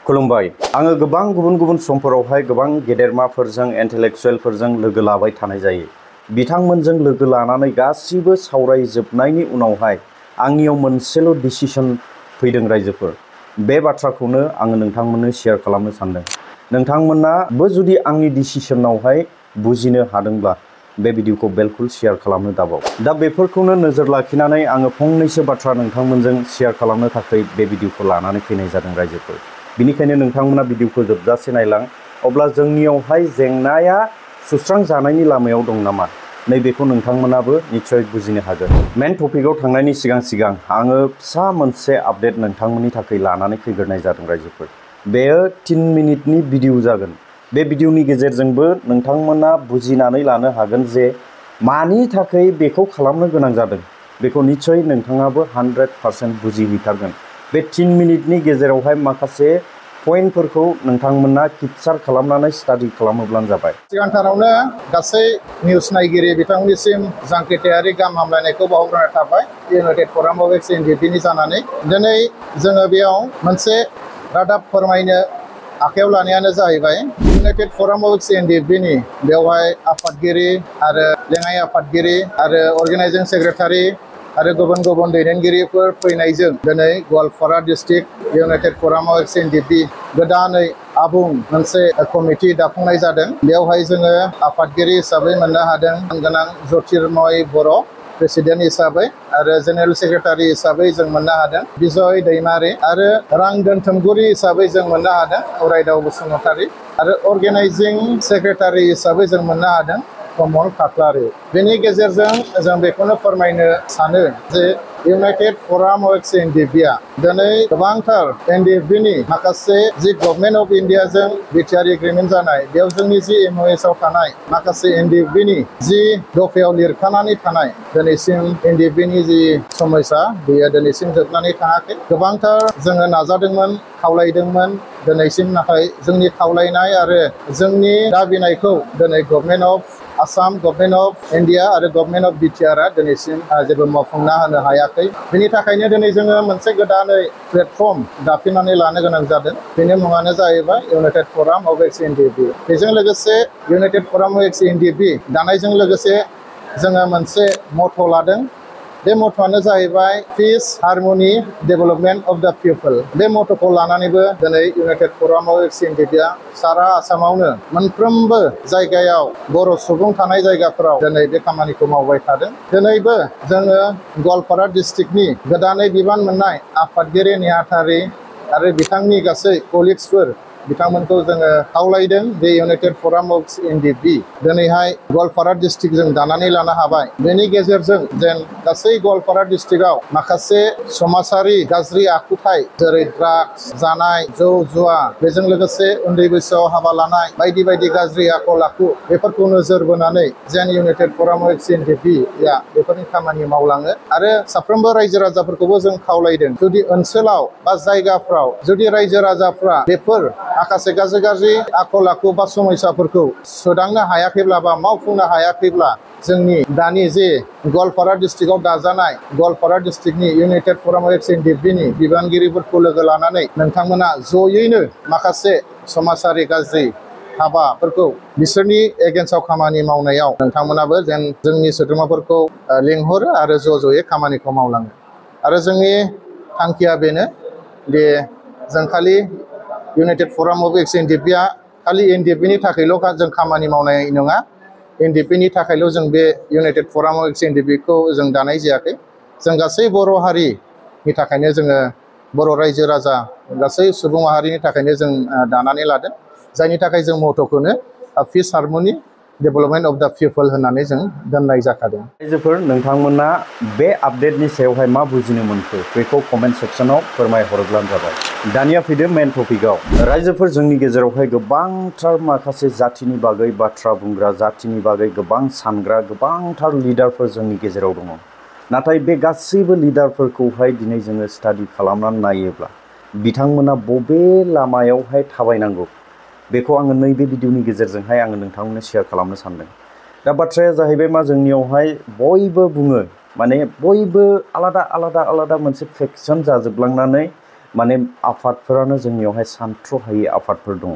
खुलुमबाय। आङो गोबां गुबुन समफोरावहाय गोबां गेदेरमाफोरजों इन्टेलेक्चुयेलफोरजों लोगो लाबाय थानाय जायो। बिथांमोनजों लोगो लानानै गासिबो सावरायजोबनायनि उनावहाय आंनियाव मोनसेल' डिसिसन फैदों रायजोफोर। बे बाथ्राखौनो आङो नोंथांमोननो शेयार खालामनो सानदों। नोंथांमोनाबो जुदि आंनि डिसिसनावहाय बुजिनो हादोंब्ला बे भिडिअखौ बिल्कुल शेयार खालामनो दाबाव। दा बेफोरखौनो नोजोर लाखिनानै आङो फंनैसो बाथ्रा नोंथांमोनजों शेयार खालामनो थाखाय बे भिडिअखौ लानानै फैनाय जादों रायजोफोर। बिनिखायनो नोंथांमोना भिडिअखौ जोबजासे नायलां, अब्ला जोंनियावहाय जेंनाया सुस्रांजानायनि लामायाव दं नामा नैबेखौ नोंथांमोनाबो निस्सय बुजिनो हागोन। मेन टपिकआव थांनायनि सिगां आङो फिसा मोनसे आपडेट नोंथांमोननि थाखाय लानानै फैग्रोनाय जादों रायजोफोर। बेयो 3 मिनिटनि भिडिअ जागोन। बे भिडिअनि गेजेरजोंबो नोंथांमोना बुजिनानै लानो हागोन जे मानि थाखाय बेखौ खालामनो गोनां जादों। बेखौ निस्सय नोंथाङाबो 100% बुजिहैथारगोन। बे 3 मिनिटनि गेजेरावहाय माखासे पइन्टफोरखौ नोंथांमोना केपचार खालामनानै स्टाडि खालामोब्लानो जाबाय। सिगांथारावनो गासै निउस नायगिरि बिथांमोननिसिम जांख्रिथायारि गाहाम हामलायनायखौ बावहरनाय थाबाय। इउनाइटेड फराम अफ एक्स एनडिपिनि जानानै दिनै जोङो बेयाव मोनसे रादाब फोरमायनो आखायाव लानायानो जाहैबाय इउनाइटेड फराम अफ एक्स एनडिपिनि बेवहाय आफादगिरि आरो लेङाइ आफादगिरि आरो अर्गेनाइजिं सेक्रेटारि आरो गुबुन दैदेनगिरिफोर फैनायजों दिनै Goalpara district united forum of ex NDP गोदानै आबुं मोनसे कमिटि दाफुंनाय जादों। बेवहाय जोङो आफादगिरि हिसाबै मोननो हादों गोनां ज्योतिर्मय बर' प्रेसिडेन्ट हिसाबै, आरो जेनेरेल सेक्रेटारि हिसाबै जों मोननो हादों बिजय दैमारि, आरो रां दोनथुमगिरि हिसाबै जों मोननो हादों अरायदाव बसुमतारी, आरो अर्गेनाइजिं सेक्रेटारि हिसाबै जों मोननो हादों कमल काटलारि। बेनि गेजेरजों जों बेखौनो फोरमायनो सानो जे इउनाइटेड फराम अफ एक्स एनडिपिआ दिनै गोबांथार एनडिपिनि माखासे जि गभर्नमेन्ट अफ इन्डियाजों बिटिआर एग्रिमेन्ट जानाय, बेयाव जोंनि जि एमअएसआव थानाय माखासे एनडिपिनि जि दफायाव लिरखानानै थानाय दिनैसिम एनडिपिनि जि समस्या बेयो दिनैसिम जोबनानै थाङाखै। गोबांथार जोङो नाजादोंमोन, खावलायदोंमोन, दिनैसिम नाथाय जोंनि खावलायनाय आरो जोंनि दाबिनायखौ दिनै government of Assam, government of India आरो गभर्नमेन्ट अफ बिटिआरआ दिनैसिम जेबो मावफुंना होनो हायाखै। बेनि थाखायनो दिनै जोङो मोनसे गोदानै प्लेटफर्म दाफिननानै लानो गोनां जादों। बेनि मुङानो जाहैबाय इउनाइटेड फराम अफ एक्स एनडिपि। बेजों लोगोसे इउनाइटेड फराम अफ एक्स एनडिपि दानायजों लोगोसे जोङो मोनसे मट' लादों। बे मट'आनो जाहैबाय पिस, हारमनि, डेभेलपमेन्ट अफ द पिपल। बे मट'खौ लानानैबो दिनै इउनाइटेड फराम अफ एक्स एनडिपिआ सारा आसामावनो मोनफ्रोमबो जायगायाव बर' सुबुं थानाय जायगाफोराव दिनै बे खामानिखौ मावबाय थादों। दिनैबो जोङो गवालपारा डिस्ट्रिक्टनि गोदानै बिबान मोननाय आफादगिरि नेहाथारि आरो बिथांनि गासै कलिग्सफोर बिथांमोनखौ जोङो खावलायदों बे इउनाइटेड फराम अफ एनडिपि दिनैहाय गवालपारा डिस्ट्रिक्ट जों दानानै लानो हाबाय। बेनि गेजेरजों जेन गासै गवालपारा डिस्ट्रिक्टआव माखासे समाजारि गाज्रि आखुथाय जेरै ड्राग्स जानाय, जौ जुवा, बेजों लोगोसे उन्दै बैसोआव हाबा लानाय बायदि गाज्रि आखल आखु बेफोरखौ नोजोर बोनानै जेन इउनाइटेड फराम अफ एक्स एनडिपिआ बेफोरनि खामानि मावलाङो। आरो साफ्रोमबो रायजो राजाफोरखौबो जों खावलायदों जुदि ओनसोलाव बा जायगाफ्राव जुदि रायजो राजाफ्रा बेफोर माखासे गाज्रि आखल आखु बा समस्याफोरखौ सोदांनो हायाखैब्ला बा मावफुंनो हायाखैब्ला जोंनि दानि जे गवालपारा डिस्ट्रिक्टआव दाजानाय गवालपारा डिस्ट्रिक्टनि इउनाइटेड फराम अफ एक्स एनडिपिनि बिबानगिरिफोरखौ लोगो लानानै नोंथांमोना जयैनो माखासे समाजारि गाज्रि हाबाफोरखौ बिसोरनि एगेन्स्टआव खामानि मावनायाव नोंथांमोनाबो जेन जोंनि सोद्रोमाफोरखौ लिंहरो आरो ज'यै खामानिखौ मावलाङो। आरो जोंनि थांखिया बेनो दे जों खालि इउनाइटेड फराम अफ एक्स एनडिपिआ खालि एनडिपिनि थाखायल' जों खामानि मावनाय नङा। एनडिपिनि थाखायल' जों बे इउनाइटेड फराम अफ एक्स एनडिपिखौ जों दानाय जायाखै। जों गासै बर' हारिनि थाखायनो जोङो बर' रायजो राजा गासै सुबुं माहारिनि थाखायनो जों दानानै लादों। जायनि थाखाय जों मट'खौनो पिस, हारमनि, डेभेलपमेन्ट अफ द पिपल होननानै जों दोननाय जाखादों। रायजोफोर, नोंथांमोना बे आपडेटनि सायावहाय मा बुजिनो मोनखो बेखौ कमेन्ट सेक्सनाव फोरमायहरोब्लानो जाबाय। दानिया फैदो मेन टपिकआव। रायजोफोर, जोंनि गेजेरावहाय गोबांथार माखासे जातिनि बागै बाथ्रा बुंग्रा, जातिनि बागै गोबां सानग्रा गोबांथार लिडारफोर जोंनि गेजेराव दङ। नाथाय बे गासैबो लिडारफोरखौहाय दिनै जोङो स्टाडि खालामनानै नायोब्ला बिथांमोना बबे लामायावहाय थाबायनांगौ बेखौ आङो नैबे भिडिअनि गेजेरजोंहाय आङो नोंथांमोननो शेयार खालामनो सानदों। दा बाथ्राया जाहैबाय मा, जोंनियावहाय बयबो बुङो, माने बयबो आलादा मोनसे फेक्सन जाजोबलांनानै माने आफादफोरानो जोंनियावहाय सानथ्र'हायै आफादफोर दङ।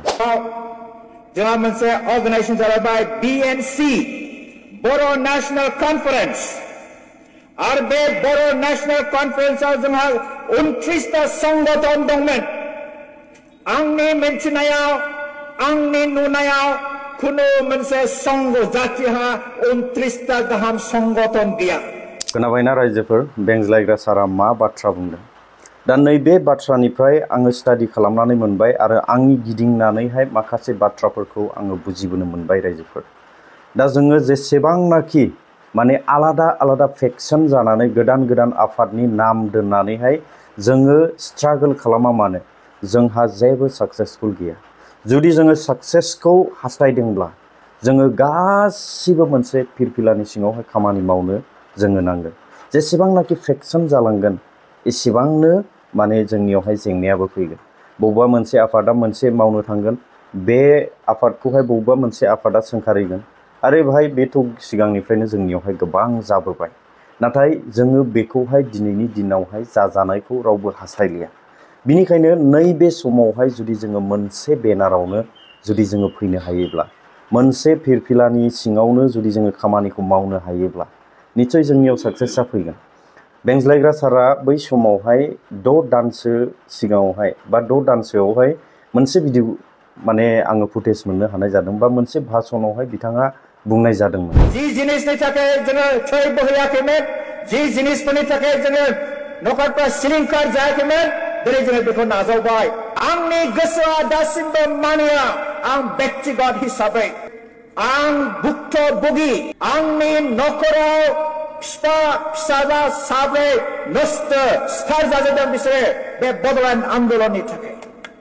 जोंहा मोनसे अर्गानाइजेसन जाबाय BNC बर' नेशनल कन्फारेन्स आरो बे बर' नेशनल कन्फारेन्सआव जोंहा 29टा संगठन दंमोन। आंनि मिन्थिनायाव आंनि नुनायाव खुनु मोनसे संघ जातिहा 29टा गाहाम संगठन गैया। खोनाबायना रायजोफोर, बेंज्लायग्रा सारा मा बाथ्रा बुंदों? दा नैबे बाथ्रानिफ्राय आङो स्टाडि खालामनानै मोनबाय आरो आंनि गिदिंनानैहाय माखासे बाथ्राफोरखौ आङो बुजिबोनो मोनबाय रायजोफोर। दा जोङो जेसेबांनाखि माने आलादा आलादा फेक्सन जानानै गोदान गोदान आफादनि नाम दोननानैहाय जोङो स्ट्रागल खालामा मानो जोंहा जेबो साक्सेसफुल गैया। जुदि जोङो साक्सेसखौ हास्थायदोंब्ला जोङो गासिबो मोनसे फिरफिलानि सिङावहाय खामानि मावनो जोङो नांगोन। जेसेबांनाखि फेक्सन जालांगोन एसेबांनो माने जोंनियावहाय जेंनायाबो फैगोन। बबेबा मोनसे आफादा मोनसे मावनो थांगोन, बे आफादखौहाय बबेबा मोनसे आफादा सोंखारिगोन आरो बेहाय बेथ' सिगांनिफ्रायनो जोंनियावहाय गोबां जाबोबाय। नाथाय जोङो बेखौहाय दिनैनि दिनावहाय जाजानायखौ रावबो हास्थायलिया। बिनिखायनो नैबे समावहाय जुदि जोङो मोनसे बेनारावनो जुदि जोङो फैनो हायोब्ला, मोनसे फिरफिलानि सिङावनो जुदि जोङो खामानिखौ मावनो हायोब्ला निश्चय जोंनियाव साक्सेसआ फैगोन। बेंज्लायग्रा सारा बै समावहाय 6 दानसो सिगाङावहाय बा 6 दानसोआवहाय मोनसे भिडिअ माने आङो फुटेज मोननो हानाय जादों बा मोनसे भाषणावहाय बिथाङा बुंनाय जादोंमोन। जि जिनिसनि थाखाय जोङो थै बोहैयाखैमोन, जि जिनिसफोरनि थाखाय जोङो न'खरफ्रा सिलिंखार जायाखैमोन, दिनै जोङो बेखौ नाजावबाय। आंनि गोसोआ दासिमबो मानिया। आं बेक्तिगत हिसाबै आं भुक्तभोगि, आंनि न'खराव फिसा फिसाला साब्रै नस्थ सिखार जाजोबदों बिसोरो बे बड'लेण्ड आन्दोलननि थाखाय।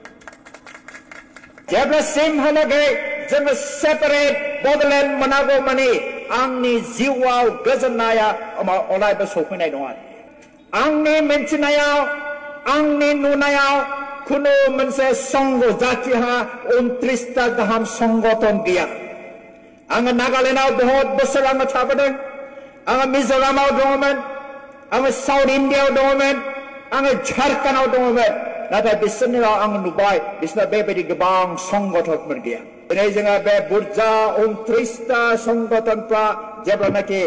जेब्लासिमहालागै जोङो सेपारेट बड'लेण्ड मोनागौ मानि आंनि जिउआव गोजोननाया अरायबो सफैनाय नङा। आंनि मिन्थिनायाव आंनि नुनायाव खुनु मोनसे संघ जातिहा 29टा गाहाम संगठन गैया। आङो नागालेण्डआव बहुत बोसोर आङो थाबोदों, आङो मिज'रामाव दङमोन, आङो साउथ इण्डियाआव दङमोन, आङो झारखन्डआव दङमोन। नाथाय बिसोरनियाव आङो नुबाय बिसोरना बेबायदि गोबां संगठनफोर गैया। दिनै जोङो बे बुरजा 29टा संगठनफ्रा जेब्लानाखि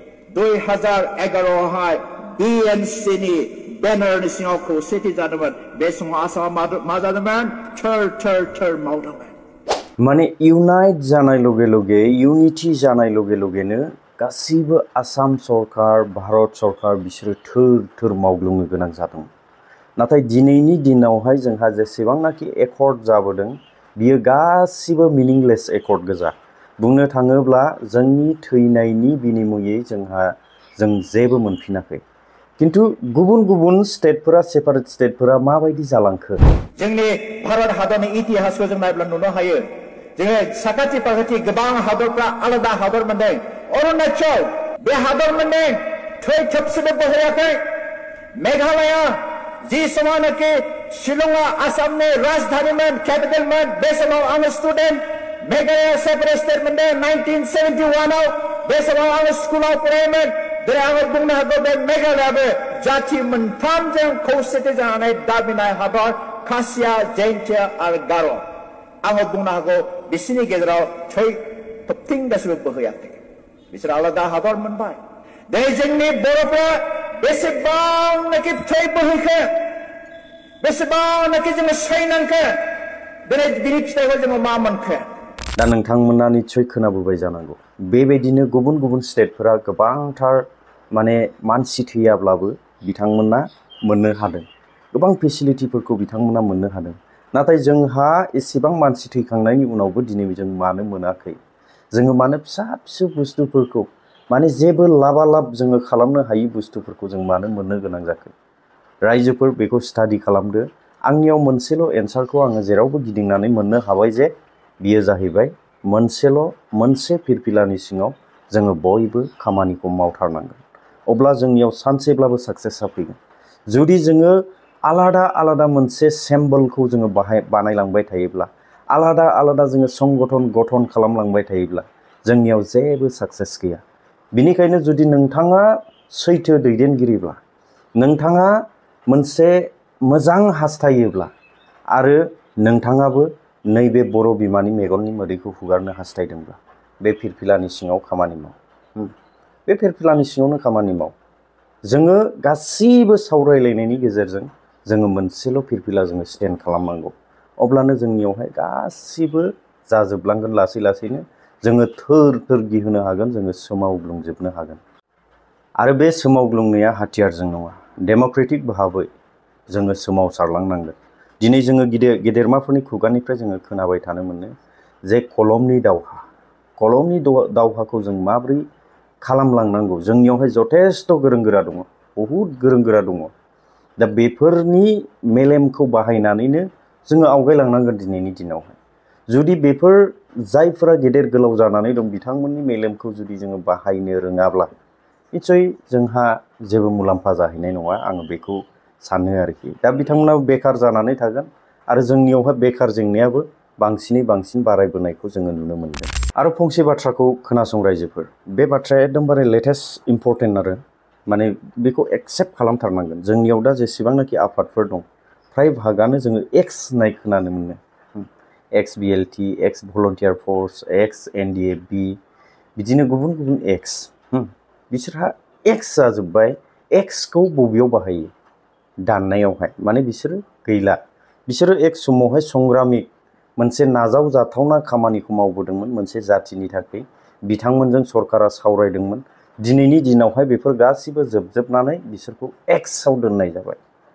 2011आवहाय BNCनि बेनारनि सिङाव खौसेथि जादोंमोन, बे समाव आसामाव मा जादोंमोन? थोर मावदोंमोन। माने इउनाइट जानाय लगे लगे, इउनिटि जानाय लगे लगेनो गासैबो आसाम सरकार, भारत सरकार बिसोरो थोर मावग्लुंनो गोनां जादों। नाथाय दिनैनि दिनावहाय जोंहा जेसेबांनाखि एकर्ड जाबोदों बियो गासिबो मिनिंलेस एकर्ड गोजा। बुंनो थाङोब्ला जोंनि थैनायनि बिनिमयै जों जेबो मोनफिनाखै। किन्तु गुबुन गुबुन स्टेटफोरा, सेपारेट स्टेटफोरा माबायदि जालांखो? जोंनि भारत हादरनि इतिहासखौ जों नायब्ला नुनो हायो। जोङो साखाथि फाखाथि गोबां हादरफ्रा आलादा हादर मोनदों। अरुणाचल बे हादर मोनदों, थै थोबसेबो बोहैयाखै। मेघालया जि समावनाखि शिलंआ आसामनि राजधानीमोन, केपिटेलमोन, बे समाव आङो स्टुडेन्ट। मेघालया सेपारेट स्टेट मोनदों 1971आव। बे समाव आङो स्कुलाव फरायोमोन। दिनै आङो बुंनो हागौ बे मेघालयाबो जाथि मोनथामजों खौसेथि जानानै दाबिनाय हादर, खासिया, जयन्तिया आरो गार'। आङो बुंनो हागौ बिसोरनि गेजेराव थै थोबथिंगासिबो बोहैयाखै। बिसोर आलादा हादर मोनबाय। दिनै जोंनि बर'फ्रा बेसेबांनाखि थै बोहैखो, बेसेबांनाखि जोङो सैनांखो, दिनै बिनि फिथाइखौ जोङो मा मोनखो? दा नोंथांमोना निस्सय खोनाबोबाय जानांगौ। बेबायदिनो गुबुन गुबुन स्टेटफोरा गोबांथार माने मानसि थैयाब्लाबो बिथांमोना मोननो हादों, गोबां फेसिलिटिफोरखौ बिथांमोना मोननो हादों। नाथाय जोंहा एसेबां मानसि थैखांनायनि उनावबो दिनै जों मानो मोनाखै? जोङो मानो फिसा फिसौ बुस्थुफोरखौ, माने जेबो लाबालाब जोङो खालामनो हायि बुस्थुफोरखौ जों मानो मोननो गोनां जाखो? रायजोफोर बेखौ स्टाडि खालामदो। आंनियाव मोनसेल' एन्सारखौ आङो जेरावबो गिदिंनानै मोननो हाबाय जे बियो जाहैबाय मोनसे फिरफिलानि सिङाव जोङो बयबो खामानिखौ मावथारनांगोन। अब्ला जोंनियाव सानसेब्लाबो साक्सेसआ फैगोन। जुदि जोङो आलादा आलादा मोनसे सेम्बोलखौ जोङो बानायलांबाय थायोब्ला, आलादा आलादा जोङो संगठन गठन खालामलांबाय थायोब्ला जोंनियाव जेबो साक्सेस गैया। बिनिखायनो जुदि नोंथाङा सैथो दैदेनगिरिब्ला, नोंथाङा मोनसे मोजां हास्थायोब्ला आरो नोंथाङाबो नैबे बर' बिमानि मेगननि मोदैखौ हुगारनो हास्थायदोंब्ला बे फिरफिलानि सिङाव खामानि माव। बे फिरफिलानि सिङावनो खामानि माव। जोङो गासैबो सावरायलायनायनि गेजेरजों जोङो मोनसेल' फिरफिला जोङो स्टेन्ड खालामनांगौ। अब्लानो जोंनियावहाय गासिबो जाजोबलांगोन लासै लासैनो जोङो थोर थोर गिहोनो हागोन, जोङो सोमावग्लुंजोबनो हागोन। आरो बे सोमावग्लुंनाया हाथियारजों नङा, डेम'क्रेटिक भाबै जोङो सोमावसारलांनांगोन। दिनै जोङो गेदेरमाफोरनि खुगानिफ्राय जोङो खोनाबाय थानो मोनो जे कलमनि दावहाखौ जों माबोरै खालामलांनांगौ। जोंनियावहाय जथेस्थ' गोरों गोरा दङ, बहुद गोरों गोरा दङ। दा बेफोरनि मेलेमखौ बाहायनानैनो जोङो आवगायलांनांगोन दिनैनि दिनावहाय। जुदि बेफोर जायफोरा गेदेर गोलाव जानानै दं बिथांमोननि मेलेमखौ जुदि जोङो बाहायनो रोङाब्ला निस्सय जोंहा जेबो मुलाम्फा जाहैनाय नङा, आङो बेखौ सानो आरोखि। दा बिथांमोना बेखार जानानै थागोन आरो जोंनियावहाय बेखार जेंनायाबो बांसिनै बांसिन बारायबोनायखौ जोङो नुनो मोनदों। आरो फंसे बाथ्राखौ खोनासं रायजोफोर, बे बाथ्राया एकदमबारे लेटेस्ट इम्परटेन्ट आरो माने बेखौ एक्सेप्ट खालामथारनांगोन। जोंनियाव दा जेसेबांनाखि आफादफोर दं फ्राय भागानो जोङो एक्स होननाय खोनानो मोनो। Ex BLT, ex volunteer force, ex NDFB, बिदिनो गुबुन गुबुन एक्स। बिसोरहा एक्स जाजोब्बाय। एक्सखौ बबेयाव बाहायो? दाननायावहाय। माने बिसोरो गैला। बिसोरो एक समावहाय संग्रामिक मोनसे नाजावजाथावना खामानिखौ मावबोदोंमोन मोनसे जाथिनि थाखाय। बिथांमोनजों सरकारा सावरायदोंमोन। दिनैनि दिनावहाय बेफोर गासिबो जोबजोबनानै बिसोरखौ एक्सआव दोननाय जाबाय।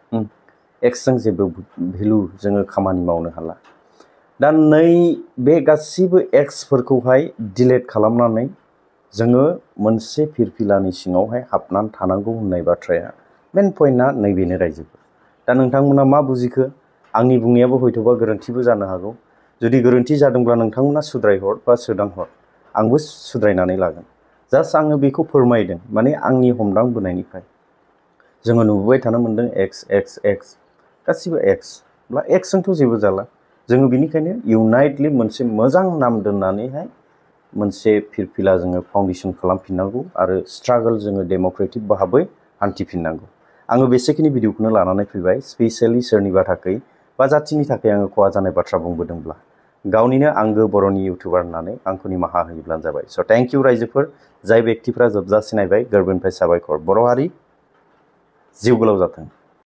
एक्सजों जेबो भेलु जोङो खामानि मावनो हाला। दा नै बे गासिबो एक्सफोरखौहाय डिलेट खालामनानै जोङो मोनसे फिरफिलानि सिङावहाय हाबनानै थानांगौ होननाय बाथ्राया मेन पइन्टआ नैबेनो रायजोफोर। दा नोंथांमोना मा बुजिखो? आंनि बुंनायाबो हयथ'बा गोरोन्थिबो जानो हागौ। जुदि गोरोन्थि जादोंब्ला नोंथांमोना सुद्रायहर बा सोदांहर, आंबो सुद्रायनानै लागोन। जास्ट आङो बेखौ फोरमायदों, माने आंनि हमदांबोनायनिफ्राय जोङो नुबोबाय थानो मोनदों एक्स एक्स एक्स, गासिबो एक्सब्ला एक्सजोंथ' जेबो जाला। जोङो बेनिखायनो इउनाइटलि मोनसे मोजां नाम दोननानैहाय मोनसे फिरफिला जोङो फाउन्डेसन खालामफिननांगौ आरो स्ट्रागल जोङो डेम'क्रेटिक भाबै हान्थिफिननांगौ। आङो बेसेखिनि भिडिअखौनो लानानै फैबाय, स्पेसियेलि सोरनिबा थाखाय बा जाथिनि थाखाय आङो खहा जानाय बाथ्रा बुंबोदोंब्ला गावनिनो आंगो बर'नि इउटुबार होननानै आंखौ निमाहा होयोब्लानो जाबाय। स' थेंक इउ रायजोफोर, जाय बेक्तिफ्रा जोबजासे नायबाय गोरबोनिफ्राय साबायखर। बर' हारि जिउ गोलाव जाथों।